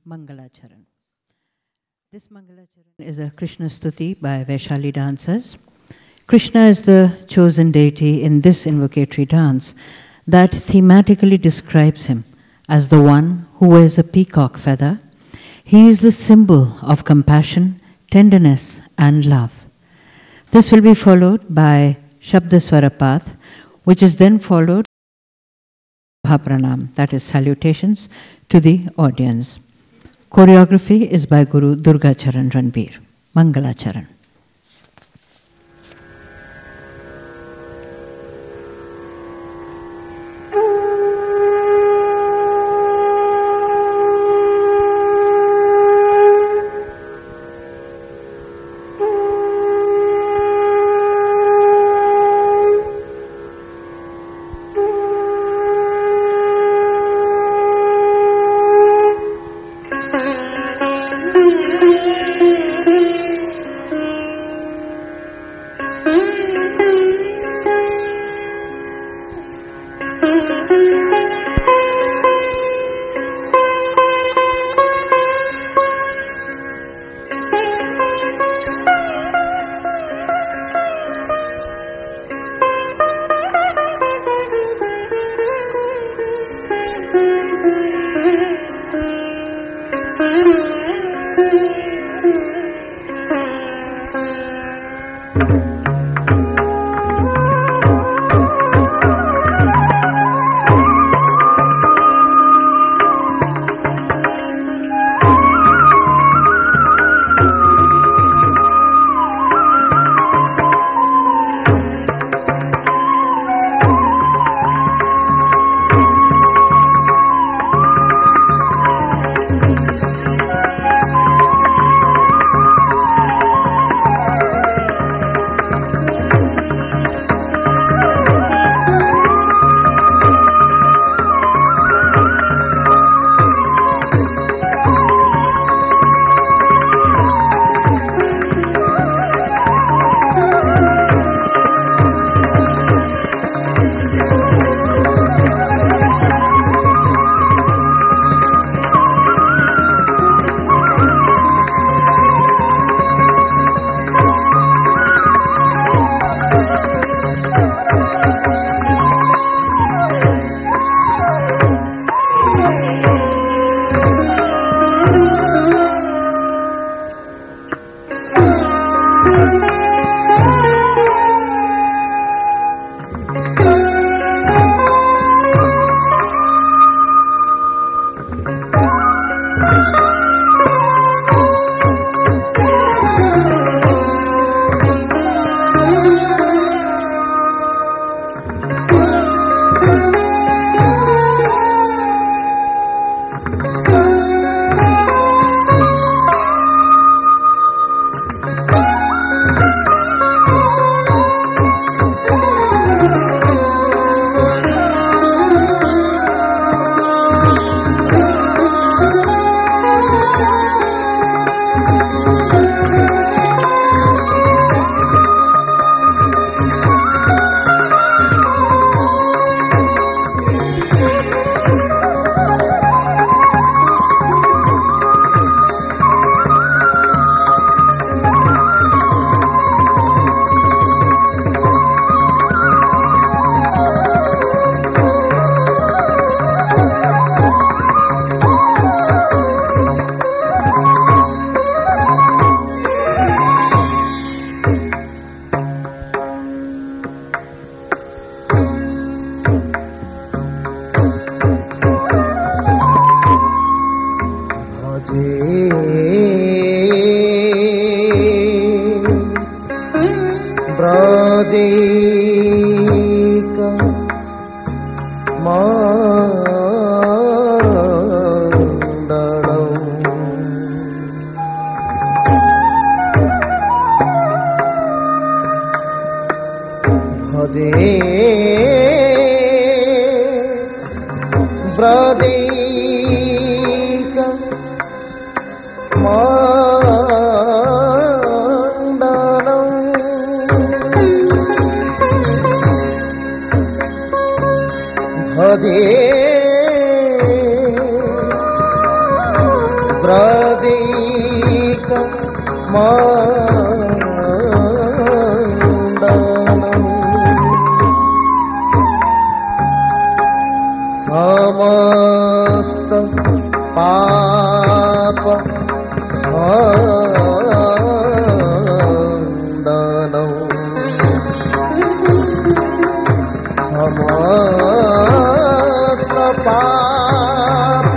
Mangalacharan. This Mangalacharan is a Krishna Stuti by Vaishali dancers. Krishna is the chosen deity in this invocatory dance that thematically describes him as the one who wears a peacock feather. He is the symbol of compassion, tenderness, and love. This will be followed by Shabda Swarapath, which is then followed by Pranam, that is salutations to the audience. Choreography is by Guru Durga Charan Ranbir. Mangalacharan. ब्रदीक मंदनम समस्त पाप खंडनम समस्त पाप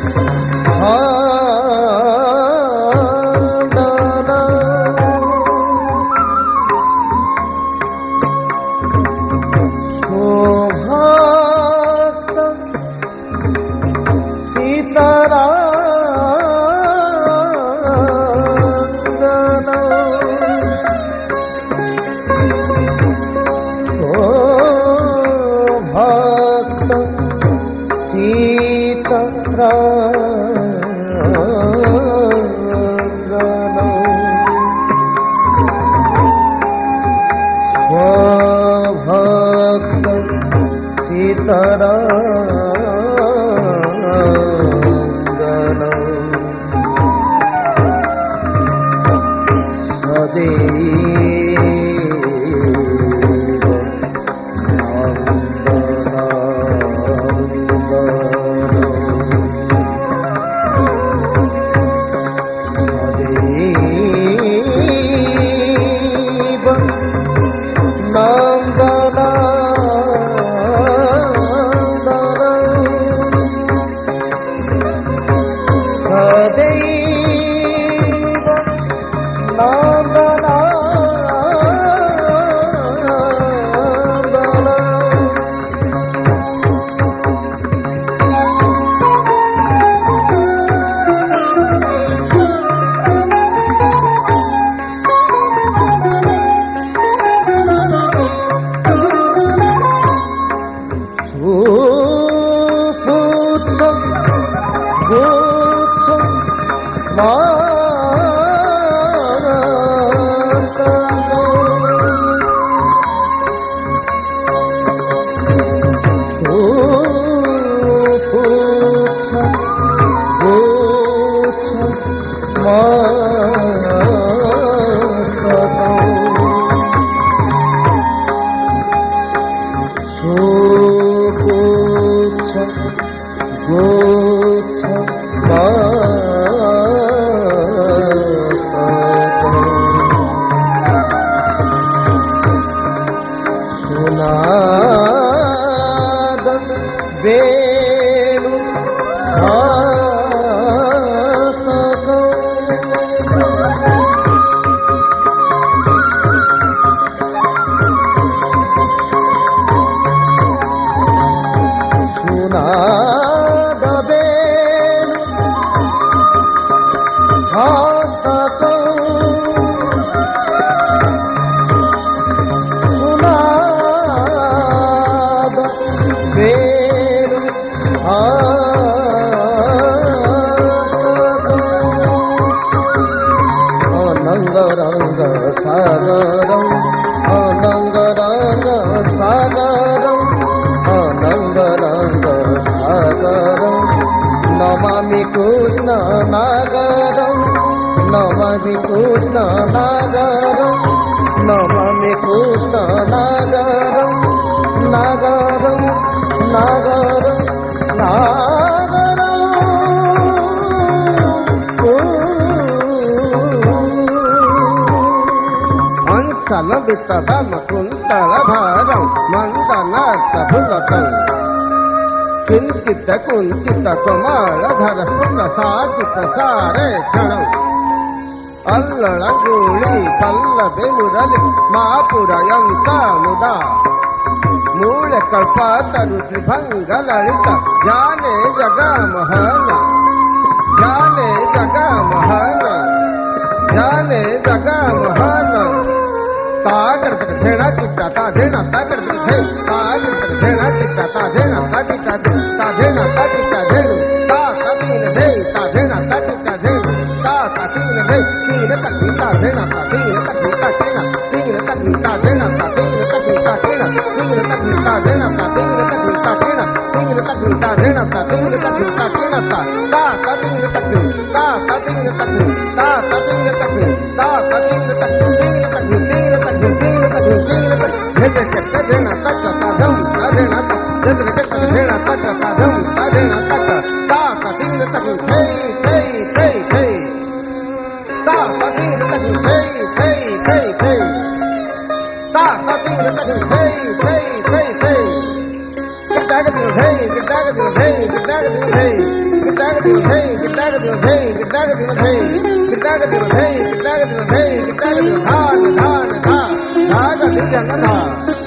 किंचित कुंचित कमलधर प्रसादित सारे क्षण अल्लळ गोळी पल्लवे मुरली मापुरयंत मुदा मूळ कल्पातरुति भंग ललित जाने जगा महन जाने जगा महन जाने जगा महन तागड़ धेना चिट्टा ता धेना तागड़ धे तागड़ धेना चिट्टा ता धेना तागिट्टा धे ता धेना तागिट्टा धेनु ता तातीन धे ता धेना तागिट्टा धेनु ता तातीन धे तीन तकिता धेना ता तीन तकिता केना तीन तकिता धेना ता तीन तकिता केना तीन तकिता धेना ता तीन तकिता केना तीन तकिता धेना ता तीन तकिता केना ता तातीन तकिता धान धान धा धान धा